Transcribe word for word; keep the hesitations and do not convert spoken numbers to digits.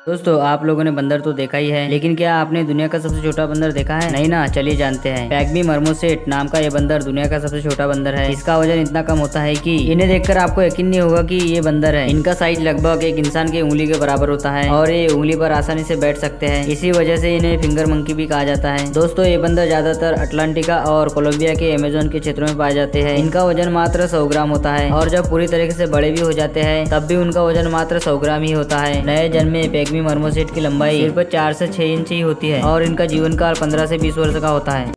दोस्तों, आप लोगों ने बंदर तो देखा ही है, लेकिन क्या आपने दुनिया का सबसे छोटा बंदर देखा है? नहीं ना, चलिए जानते हैं। पैग्मी मर्मोसेट नाम का ये बंदर दुनिया का सबसे छोटा बंदर है। इसका वजन इतना कम होता है कि इन्हें देखकर आपको यकीन नहीं होगा कि ये बंदर है। इनका साइज लगभग एक इंसान की उंगली के बराबर होता है और ये उंगली पर आसानी से बैठ सकते हैं। इसी वजह से इन्हें फिंगर मंकी भी कहा जाता है। दोस्तों, ये बंदर ज्यादातर अटलांटिका और कोलंबिया के अमेजोन के क्षेत्रों में पाए जाते हैं। इनका वजन मात्र सौ ग्राम होता है और जब पूरी तरीके से बड़े भी हो जाते हैं तब भी उनका वजन मात्र सौ ग्राम ही होता है। नए जन्मे पैग्मी मर्मोसेट की लंबाई सिर्फ चार से छह इंच ही होती है और इनका जीवन काल पंद्रह से बीस वर्ष का होता है।